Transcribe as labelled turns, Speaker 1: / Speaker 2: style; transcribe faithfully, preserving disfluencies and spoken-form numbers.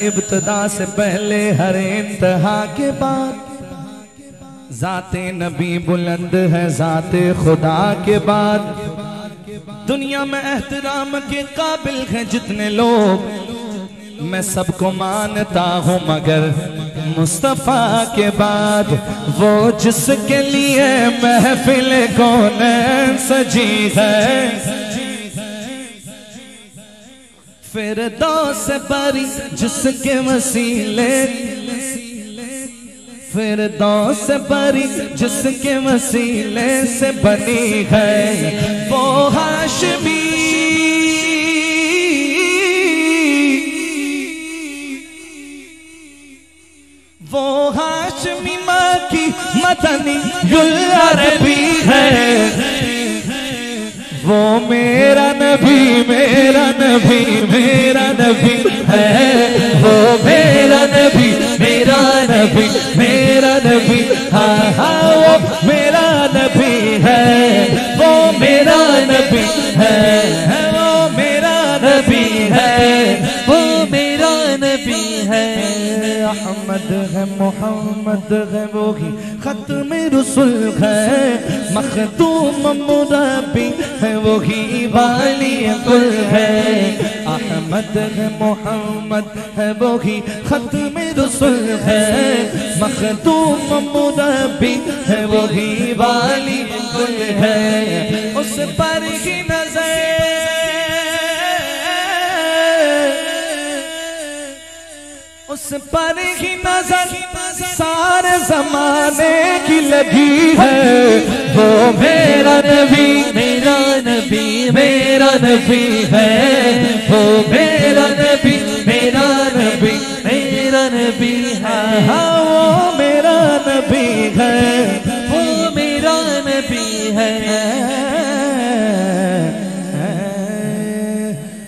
Speaker 1: इब्तिदा से पहले हर इंतहा के बाद ज़ाते नबी बुलंद है ज़ाते खुदा के बाद। दुनिया में एहतराम के काबिल हैं जितने लोग, मैं सबको मानता हूँ मगर मुस्तफा के बाद। वो जिसके लिए महफिल कौनैन सजी है, फिरदौस बरी जिसके वसीले, फिरदौस बरी जिसके वसीले से बनी है वो हाशमी। वो हाशमी माँ की मदनी गुल अरबी है। वो मेरा नबी मेरा नबी मेरा नबी है। वो मेरा नबी मेरा नबी मेरा नबी, हाँ हाँ वो मेरा नबी है। वो मेरा नबी है, वो मेरा नबी है, वो मेरा नबी है। अहमद है मोहम्मद है वो ही खत्म रसूल है। मखदूम मुरब्बी है वो ही वाली कुल है। अहमद है मोहम्मद है वो ही खत्म रसूल है। मखदूम मुरब्बी है वो ही वाली कुल है। उस पर ही नजर उस पर ही नजर सारे जमाने की लगी है। वो मेरा नबी मेरा नबी मेरा नबी है। वो मेरा नबी मेरा नबी मेरा नबी है। हाँ वो मेरा नबी है, वो मेरा नबी है।